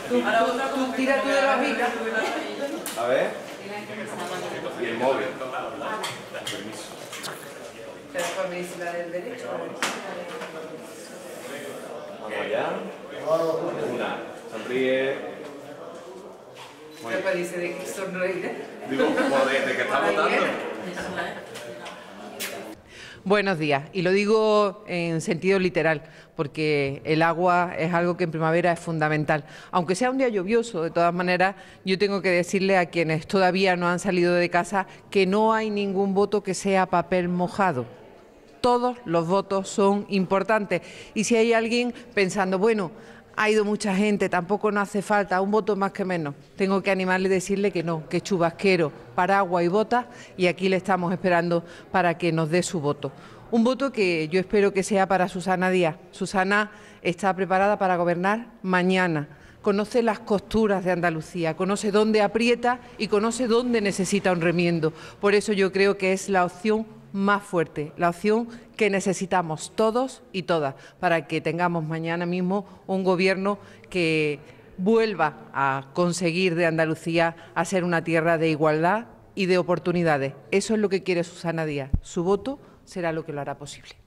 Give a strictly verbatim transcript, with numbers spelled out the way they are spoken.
Tú, tú, tira tú de la hojita. A ver. Y el móvil. Permiso. Pero después me dice la del derecho. Vamos allá. Una. Sonríe. Muy Después bien. dice de que sonreír. Digo, joder, de que está votando. Buenos días, y lo digo en sentido literal, porque el agua es algo que en primavera es fundamental. Aunque sea un día lluvioso, de todas maneras, yo tengo que decirle a quienes todavía no han salido de casa que no hay ningún voto que sea papel mojado. Todos los votos son importantes. Y si hay alguien pensando, bueno, ha ido mucha gente, tampoco no hace falta, un voto más que menos, tengo que animarle y decirle que no, que chubasquero, paraguas y botas, y aquí le estamos esperando para que nos dé su voto. Un voto que yo espero que sea para Susana Díaz. Susana está preparada para gobernar mañana. Conoce las costuras de Andalucía, conoce dónde aprieta y conoce dónde necesita un remiendo. Por eso yo creo que es la opción más fuerte, la opción que necesitamos todos y todas para que tengamos mañana mismo un gobierno que vuelva a conseguir de Andalucía a ser una tierra de igualdad y de oportunidades. Eso es lo que quiere Susana Díaz. Su voto será lo que lo hará posible.